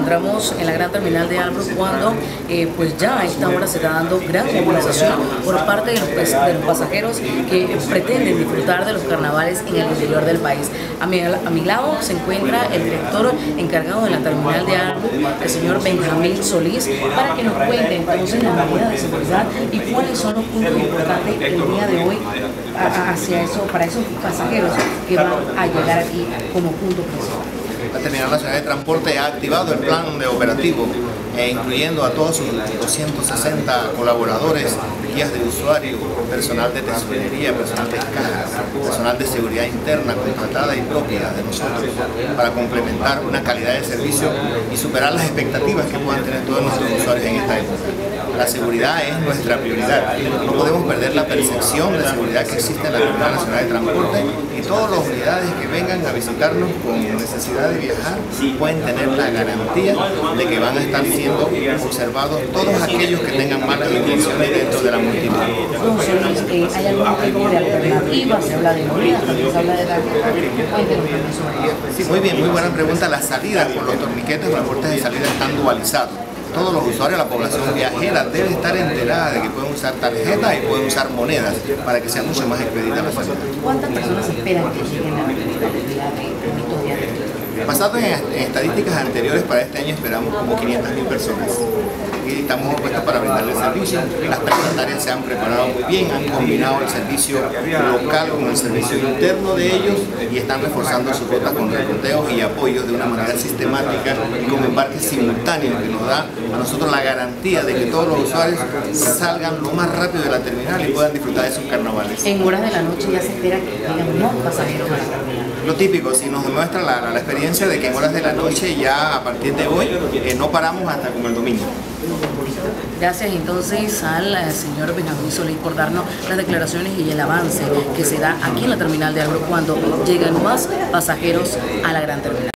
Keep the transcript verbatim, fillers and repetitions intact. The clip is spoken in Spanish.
encontramos en la gran terminal de Albrook cuando eh, pues ya a esta hora se está dando gran movilización por parte de los, de los pasajeros que pretenden disfrutar de los carnavales en el interior del país. A mi, a mi lado se encuentra el director encargado de la terminal de Albrook, el señor Benjamín Solís, para que nos cuente entonces las medidas de seguridad y cuáles son los puntos importantes el día de hoy hacia eso, para esos pasajeros que van a llegar aquí como punto principal. La Terminal Nacional de Transporte ha activado el plan de operativo, eh, incluyendo a todos sus doscientos sesenta colaboradores, guías de usuario, personal de tesorería, personal de cajas, personal de seguridad interna contratada y propia de nosotros, para complementar una calidad de servicio y superar las expectativas que puedan tener todos nuestros usuarios en esta época. La seguridad es nuestra prioridad. No podemos perder la percepción de seguridad que existe en la Terminal Nacional de Transporte, y todas las unidades que vengan a visitarnos con necesidad de viajar pueden tener la garantía de que van a estar siendo observados todos aquellos que tengan malas intenciones dentro de la multitud. Eh, ¿Hay algún tipo de alternativa? ¿Se habla de monedas? ¿Se habla de tarjetas? Sí, muy bien, muy buena pregunta. Las salidas por los torniquetes, las puertas de salida están dualizados. Todos los usuarios, la población viajera debe estar enterada de que pueden usar tarjetas y pueden usar monedas para que sea mucho más expedita la salida. ¿Cuántas personas esperan que lleguen a la terminal de estos días? Basado en, en estadísticas anteriores, para este año esperamos como quinientas mil personas. Y estamos dispuestos para brindarle el servicio. Las prestantarias se han preparado muy bien, han combinado el servicio local con el servicio interno de ellos y están reforzando sus rutas con recorteos y apoyos de una manera sistemática y con embarques simultáneos, que nos da a nosotros la garantía de que todos los usuarios salgan lo más rápido de la terminal y puedan disfrutar de sus carnavales. En horas de la noche ya se espera que lleguen más pasajeros a la terminal. Lo típico, si nos demuestra la, la, la experiencia de que en horas de la noche ya a partir de hoy eh, no paramos hasta como el domingo. Gracias entonces al señor Benjamín Solís por darnos las declaraciones y el avance que se da aquí en la terminal de Albrook cuando llegan más pasajeros a la gran terminal.